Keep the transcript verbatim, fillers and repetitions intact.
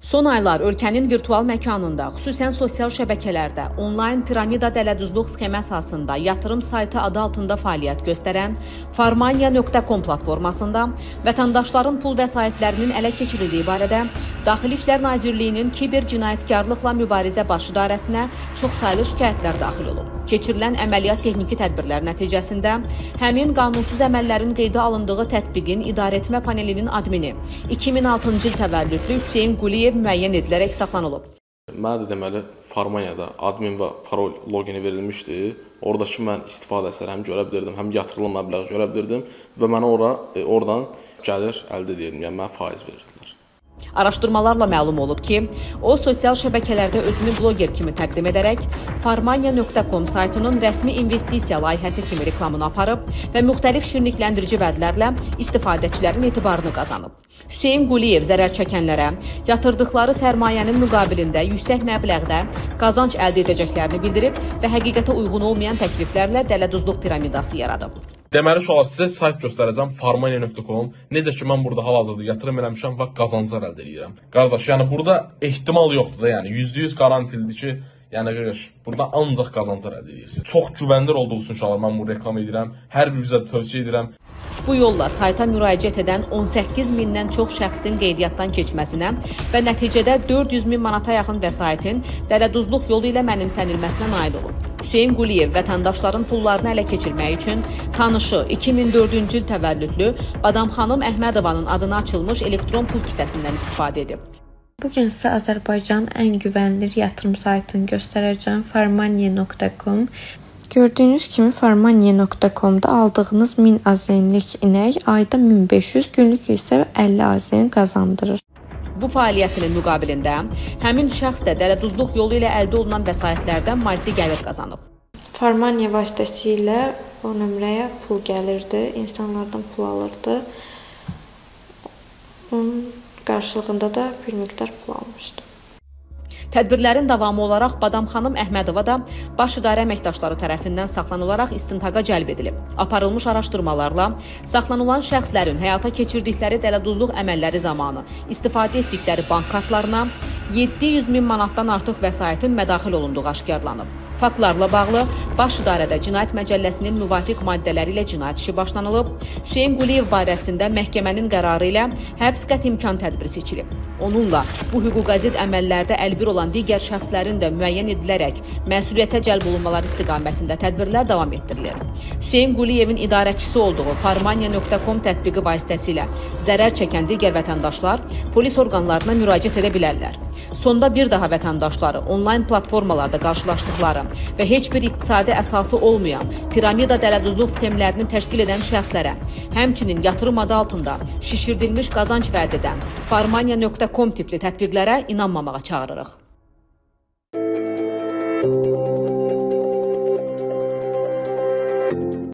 Son aylar ölkənin virtual məkanında, xüsusən sosial şəbəkələrdə onlayn piramida dələduzluq sxemi əsasında yatırım saytı adı altında fəaliyyət göstərən Farmania nöqtə com platformasında vətəndaşların pul vəsaitlərinin ələ keçirildiyi barədə Daxili İşlər Nazirliyinin kiber cinayətkarlıqla mübarizə baş idarəsinə çoxsaylı şikayətlər daxil olub. Keçirilən əməliyyat texniki tədbirlər nəticəsində həmin qanunsuz əməllərin qeydə alındığı tətbiqin idarəetmə panelinin admini iki min altıncı il təvəllüdlü Hüseyn Quliyev müəyyən edilərək saxlanılıb. Mənə də deməli Farmaniada admin və parol logini verilmişdi. Oradakı mən istifadəçiləri həm görə bilirdim, həm yatırılan məbləği görə bilirdim və mənə ora, e, oradan gəlir əldə edirdim, yəni mənə faiz verirdilər. Araşdırmalarla məlum olub ki, o sosial şəbəkələrdə özünü bloger kimi təqdim edərək Farmania nöqtə com saytının rəsmi investisiya layihəsi kimi reklamını aparıb və müxtəlif şirinlikləndirici vədlərlə istifadəçilərin etibarını qazanıb. Hüseyn Quliyev zərər çəkənlərə yatırdıqları sərmayənin müqabilində yüksək məbləğdə qazanc əldə edəcəklərini bildirib və həqiqətə uyğun olmayan təkliflərlə dələduzluq piramidası yaradıb. Deməli, şu an sizə sayt göstərəcəm Farmania nöqtə com. Necə ki, mən burada hal-hazırda yatırım eləmişəm və qazanclar əldə edirəm. Qardaş, yəni burada ehtimal yoxdur da, yəni yüzdə yüz qarantilidir ki, yəni qardaş, burada ancaq qazanclar əldə edirsiniz. Çox güvənli olduğu üçün inşallah mən bunu reklam edirəm. Hər birinizə tövsiyə edirəm. Bu yolla sayta müraciət edən on səkkiz mindən çox şəxsin qeydiyyatdan keçməsinə və nəticədə dörd yüz min manata yaxın vəsaitin dələduzluq yolu ilə mənimsənilməsinə nail olub. Hüseyn Quliyev vətəndaşların pullarını ələ keçirmək üçün tanışı iki min dördüncü il təvəllüdlü Badamxanım Əhmədovanın adına açılmış elektron pul kisəsindən istifadə edib. Bugün sizə Azərbaycanın ən güvənilir yatırım saytını göstərəcəm, Farmania nöqtə com. Gördüyünüz kimi Farmania nöqtə com'da aldığınız min azenlik inək ayda min beş yüz, günlük isə əlli azen qazandırır. Bu fəaliyyətinin müqabilində həmin şəxs də dələduzluq yolu ilə əldə olunan vəsaitlərdən maddi gəlir qazanıb. Farmania vasitəsilə o nömrəyə pul gəlirdi, insanlardan pul alırdı. Onun qarşılığında da bir miqdar pul almışdı. Tədbirlərin davamı olaraq Badamxanım Əhmədova da baş idarə əməkdaşları tərəfindən saxlanılaraq istintaqa cəlb edilib. Aparılmış araşdırmalarla saxlanılan şəxslərin həyata keçirdikləri dələduzluq əməlləri zamanı istifadə etdikləri bank kartlarına yeddi yüz min manatdan artıq vəsaitin mədaxil olunduğu aşkarlanıb. Faktlarla bağlı Baş İdarədə Cinayət Məcəlləsinin müvafiq maddələri ilə cinayət işi başlanılıb. Hüseyn Quliyev barəsində məhkəmənin qərarı ilə həbs qəti imkan tədbiri seçilib. Onunla bu hüquqazid əməllərdə əlbir olan digər şəxslərin də müəyyən edilərək məsuliyyətə cəlb olunmaları istiqamətində tədbirlər davam etdirilir. Hüseyn Quliyevin idarəçisi olduğu Farmania nöqtə com tətbiqi vasitəsilə zərər çəkən digər vətəndaşlar polis orqanlarına müraciət edə bilərlər. Sonda bir daha vətəndaşları onlayn platformalarda qarşılaşdıqları və heç bir iqtisadi əsası olmayan piramida dələduzluq sxemlərini təşkil edən şəxslərə, həmçinin yatırım adı altında şişirdilmiş qazanc vəd edən Farmania nöqtə com tipli tətbiqlərə inanmamağa çağırırıq.